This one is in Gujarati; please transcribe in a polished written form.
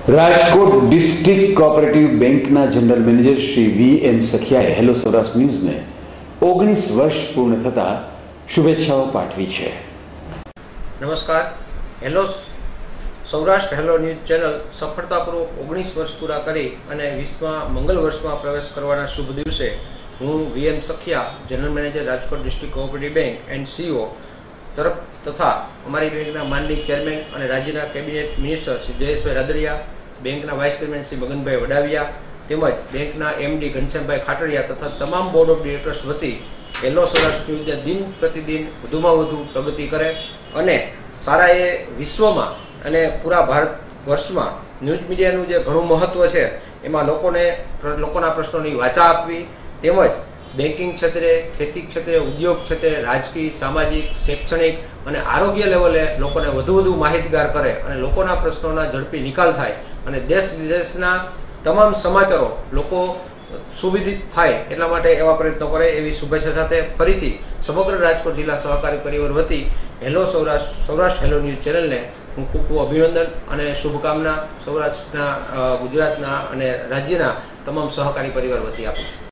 રાજકોટ ડિસ્ટ્રિક્ટ કોઓપરેટિવ બેંકના જનરલ મેનેજર શ્રી વી.એમ. સખિયાએ હેલો સૌરાષ્ટ્ર ન્યૂઝને 19 વર્ષ પૂર્ણ થતા શુભેચ્છાઓ પાઠવી છે. નમસ્કાર. Hello Saurashtra hello news channel સફળતાપૂર્વક 19 વર્ષ પૂરા કરી અને 20મા મંગલ વર્ષમાં પ્રવેશ કરવાના શુભ દિવસે હું V M. Sakhiya, general manager Rajkot district cooperative bank and CO તરફ તથા અમારી બેંકના માનનીય ચેરમેન અને રાજ્યના કેબિનેટ મિનિસ્ટર શ્રી જયેશભાઈ રાદડિયા, બેંકના વાઇસ ચેરમેન શ્રી મગનભાઈ વડાવિયા તેમજ બેંકના એમડી ઘનશ્યામભાઈ ખાટડિયા તથા તમામ બોર્ડ ઓફ ડિરેક્ટર્સ વતી હેલો સૌરાષ્ટ્ર ન્યૂઝને દિન પ્રતિદિન વધુમાં વધુ પ્રગતિ કરે અને સારા એ વિશ્વમાં અને પૂરા ભારત વર્ષમાં ન્યૂઝ મીડિયાનું જે ઘણું મહત્વ છે એમાં લોકોના પ્રશ્નોની વાચા આપવી તેમજ બેન્કિંગ ક્ષેત્રે, ખેતી ક્ષેત્રે, ઉદ્યોગ ક્ષેત્રે, રાજકીય, સામાજિક, શૈક્ષણિક અને આરોગ્ય લેવલે લોકોને વધુ માહિતગાર કરે અને લોકોના પ્રશ્નોના ઝડપી નિકાલ થાય અને દેશ વિદેશના તમામ સમાચારો લોકો સુવિધિત થાય એટલા માટે એવા પ્રયત્નો કરે એવી શુભેચ્છા સાથે ફરીથી સમગ્ર રાજકોટ જિલ્લા સહકારી પરિવાર વતી હેલો સૌરાષ્ટ્ર હેલો ન્યૂઝ ચેનલને હું ખૂબ અભિનંદન અને શુભકામના સૌરાષ્ટ્રના, ગુજરાતના અને રાજ્યના તમામ સહકારી પરિવાર વતી આપું છું.